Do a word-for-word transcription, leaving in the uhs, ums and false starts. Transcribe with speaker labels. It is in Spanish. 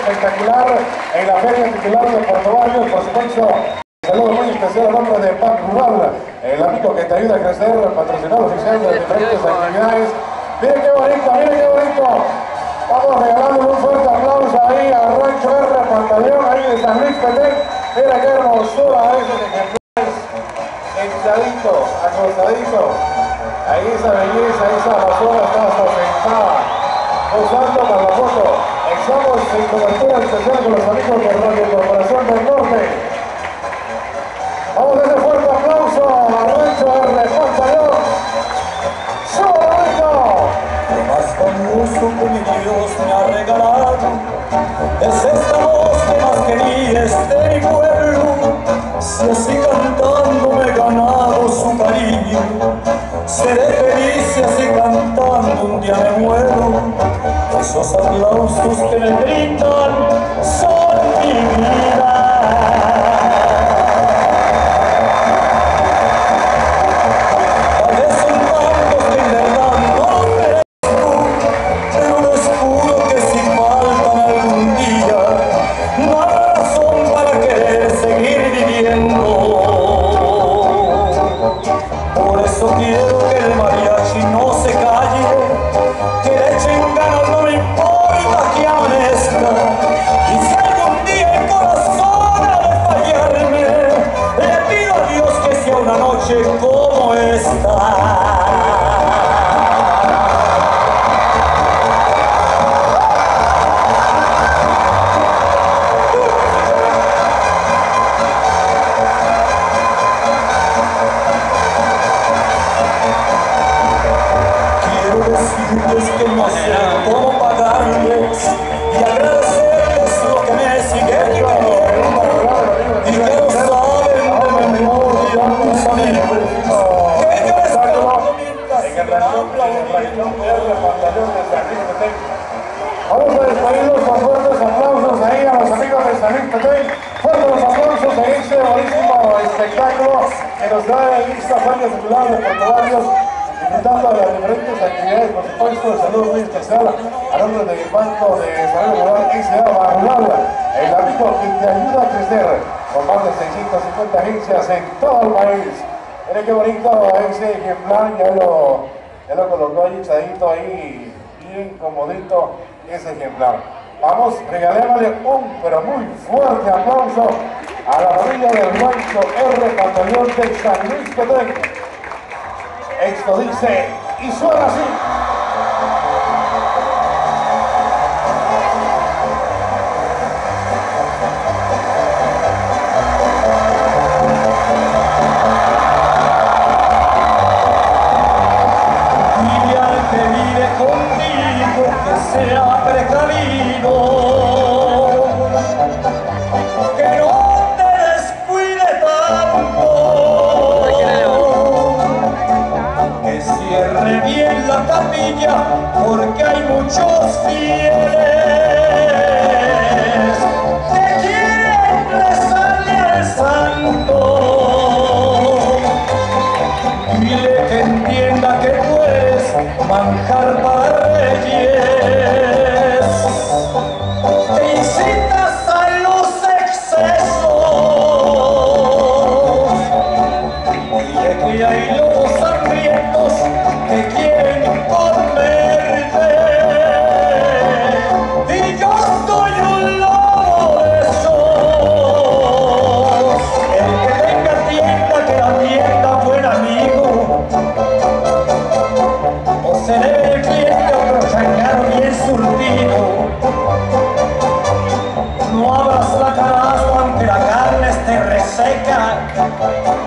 Speaker 1: espectacular en la feria titular de Puerto Barrios, por supuesto. Saludo muy especial al nombre de Pac Rural, el amigo que te ayuda a crecer, patrocinador oficial de diferentes actividades. Miren qué bonito, miren qué bonito. Vamos regalando un fuerte aplauso ahí a Rancho R, Pantaleón, ahí de San Luis Petén. Mira qué hermosura esos ejemplares. Hinchadito, acostadito. Ahí esa belleza, esa basura está hasta sentada. Posando para la foto. Estamos en cobertura especial con los amigos de Radio Corporación del Norte. Vamos a ese fuerte aplauso a Rancho R, Pantaleón. ¡Súbalo, bonito!
Speaker 2: Lo más famoso que mi Dios me ha regalado es esta voz que más quería es de mi pueblo. Si así cantando me he ganado su cariño, seré feliz si así cantando un día me muero. Esos aplausos que me brindan son mi vida. Como esta. Quiero decirles que no sé cómo pagarles y agradecerles lo que me siguen queriendo y que no saben de memoria mis amigos.
Speaker 1: Vamos a despedirnos con fuertes aplausos ahí a los amigos de San Luis Petén. Fuertes aplausos en este buenísimo espectáculo que nos da el Ixta Feria Titular de Puerto Barrios, disfrutando de las diferentes actividades, por supuesto. Saludos muy especial a nombre del Banco de Desarrollo Rural S A Barrural, el amigo que te ayuda a crecer, con más de seiscientas cincuenta agencias en todo el país. Miren qué bonito ese ejemplar, ya lo, ya lo colocó ahí hinchadito ahí, bien comodito ese ejemplar. Vamos, regalémosle un, pero muy fuerte aplauso a la familia del Rancho R, Pantaleón de San Luis Petén. Esto dice, y suena así.
Speaker 2: Sea precavido, que no te descuide tanto, que cierre bien la capilla, porque hay muchos fieles que quieren rezarle al santo. Dile que entienda que tú eres manjar para reyes. Te incitas a los excesos. Dile que hay lobos hambrientos que quieren comerte. Y yo soy un lobo de esos. El que tenga tienda, que la tienda buen amigo. O se le ve el cliente otro changarro bien surtido. No abras la carazo aunque la carne esté reseca.